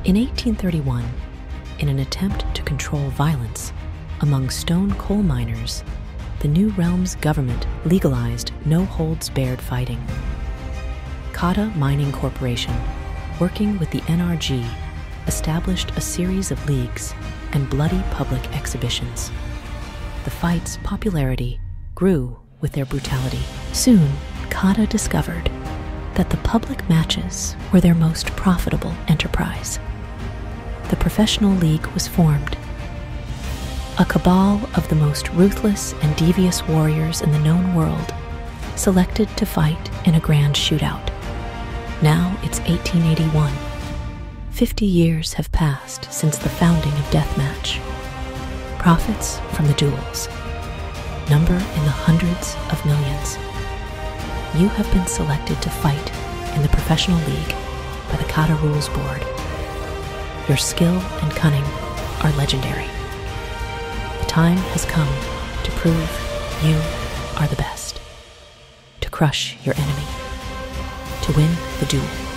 In 1831, in an attempt to control violence among stone coal miners, the New Realms government legalized no-holds-barred fighting. Kata Mining Corporation, working with the NRG, established a series of leagues and bloody public exhibitions. The fight's popularity grew with their brutality. Soon, Kata discovered that the public matches were their most profitable enterprise. The professional league was formed, a cabal of the most ruthless and devious warriors in the known world, selected to fight in a grand shootout. Now it's 1881. 50 years have passed since the founding of Deathmatch. Profits from the duels number in the hundreds of millions. You have been selected to fight in the professional league by the Kata Rules Board. Your skill and cunning are legendary. The time has come to prove you are the best, to crush your enemy, to win the duel.